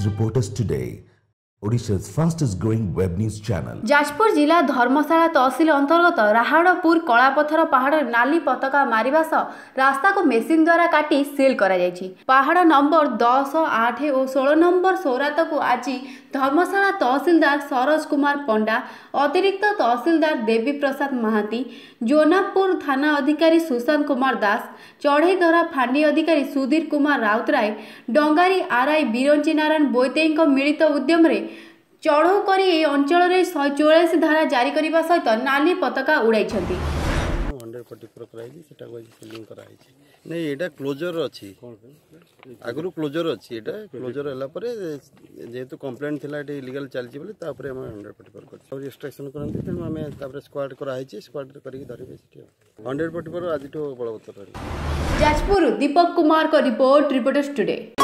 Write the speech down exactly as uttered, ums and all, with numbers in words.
is Reporters Today, Odisha's fastest growing web news channel. Jajpur जिला धर्मशाला तहसील अंतर्गत राहाड़पुर कलापथर पहाड़ नाली पताका मारिबा सह रास्ता को मेसिन द्वारा काटी सील करा जायछि। पहाड़ नंबर दस आठ और सोलह नंबर सौरात को आज धर्मशाला तहसीलदार सरोज कुमार पंडा, अतिरिक्त तहसीलदार देवी प्रसाद महाती, जोनापुर थाना अधिकारी सुशांत कुमार दास, चढ़ईधरा फांडी अधिकारी सुधीर कुमार राउतराय, डंगारी आरआई बिरंची नारायण बोईतेई मिलित उद्यम चढ़ऊ कर अंचल में शहे चौरासी धारा जारी करने सहित नाली पताका उड़ाई नहीं एटा क्लोजर अच्छी आगु क्लोजर अच्छी एटा क्लोजर है जेहेतु कंप्लेंट थिला एटा इलीगल चलची बोले तापर हम हंड्रेड फोर्टी फोर कर एक्सट्रैक्शन करंती तेणु आम तापर स्क्वाड कराई स्क्वाड करके धरबे हंड्रेड फोर्टी फोर आज बलवत्तर। जाजपुर दीपक कुमार को रिपोर्ट, रिपोर्टर्स टुडे।